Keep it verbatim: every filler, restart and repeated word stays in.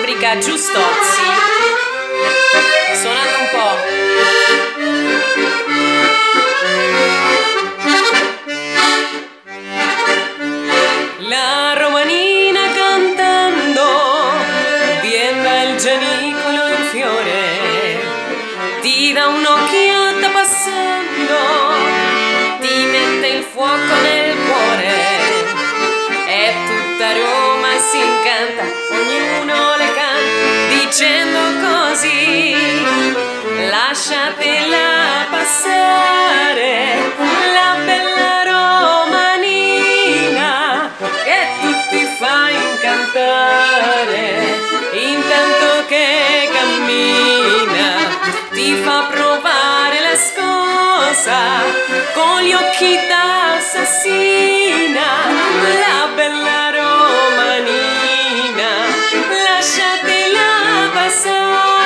fabbrica Giustozzi. Suonando un po'. La romanina cantando, viendo il gianicolo in fiore, ti dà un'occhiata passando, ti mette il fuoco nel cuore, e tutta Roma si incanta, ognuno le canta dicendo così: lasciatela passare, la bella romanina, che tutti fa incantare, intanto che cammina, ti fa provare la scossa, con gli occhi da assassina, la bella romanina, lasciatela passare.